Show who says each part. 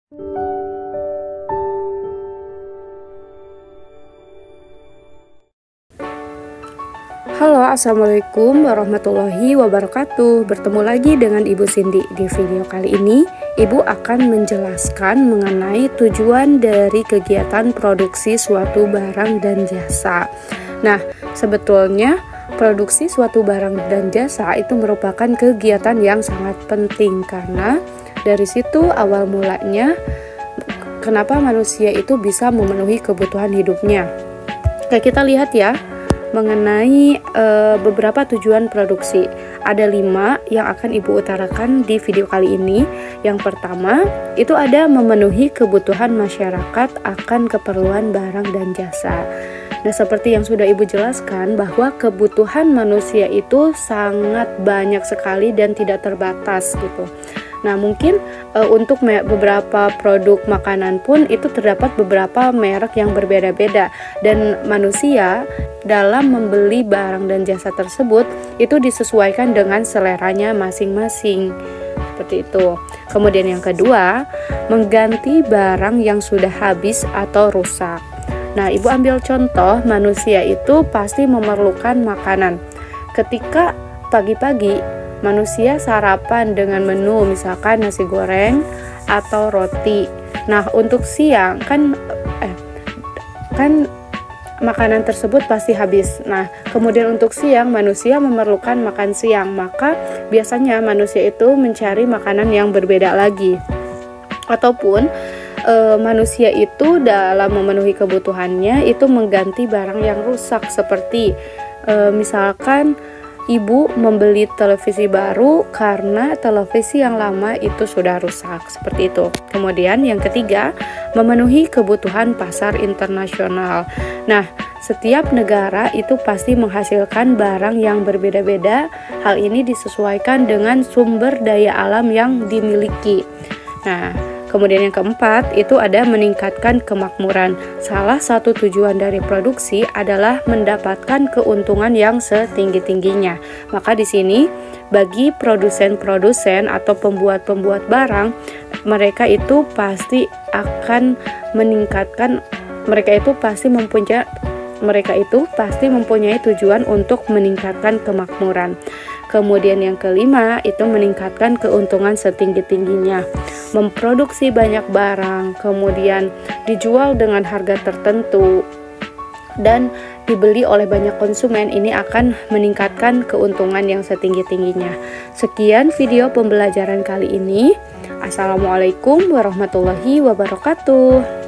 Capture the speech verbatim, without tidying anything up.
Speaker 1: Halo, assalamualaikum warahmatullahi wabarakatuh. Bertemu lagi dengan Ibu Cindy. Di video kali ini, Ibu akan menjelaskan mengenai tujuan dari kegiatan produksi suatu barang dan jasa. Nah, sebetulnya produksi suatu barang dan jasa itu merupakan kegiatan yang sangat penting, karena dari situ awal mulanya kenapa manusia itu bisa memenuhi kebutuhan hidupnya. Oke, kita lihat ya mengenai e, beberapa tujuan produksi. Ada lima yang akan Ibu utarakan di video kali ini. Yang pertama, itu ada memenuhi kebutuhan masyarakat akan keperluan barang dan jasa. Nah, seperti yang sudah Ibu jelaskan, bahwa kebutuhan manusia itu sangat banyak sekali dan tidak terbatas gitu. Nah, mungkin e, untuk beberapa produk makanan pun itu terdapat beberapa merek yang berbeda-beda, dan manusia dalam membeli barang dan jasa tersebut itu disesuaikan dengan seleranya masing-masing. Seperti itu. Kemudian yang kedua, mengganti barang yang sudah habis atau rusak. Nah, Ibu ambil contoh, manusia itu pasti memerlukan makanan. Ketika pagi-pagi manusia sarapan dengan menu misalkan nasi goreng atau roti. Nah, untuk siang kan eh kan makanan tersebut pasti habis. Nah, kemudian untuk siang manusia memerlukan makan siang, maka biasanya manusia itu mencari makanan yang berbeda lagi. Ataupun e, manusia itu dalam memenuhi kebutuhannya itu mengganti barang yang rusak, seperti e, misalkan Ibu membeli televisi baru karena televisi yang lama itu sudah rusak, seperti itu. Kemudian yang ketiga, memenuhi kebutuhan pasar internasional. Nah, setiap negara itu pasti menghasilkan barang yang berbeda-beda. Hal ini disesuaikan dengan sumber daya alam yang dimiliki. Nah, kemudian yang keempat itu ada meningkatkan kemakmuran. Salah satu tujuan dari produksi adalah mendapatkan keuntungan yang setinggi-tingginya. Maka di sini bagi produsen-produsen atau pembuat-pembuat barang, mereka itu pasti akan meningkatkan mereka itu pasti mempunyai mereka itu pasti mempunyai tujuan untuk meningkatkan kemakmuran. Kemudian yang kelima itu meningkatkan keuntungan setinggi-tingginya. Memproduksi banyak barang, kemudian dijual dengan harga tertentu dan dibeli oleh banyak konsumen, ini akan meningkatkan keuntungan yang setinggi-tingginya. Sekian video pembelajaran kali ini. Assalamualaikum warahmatullahi wabarakatuh.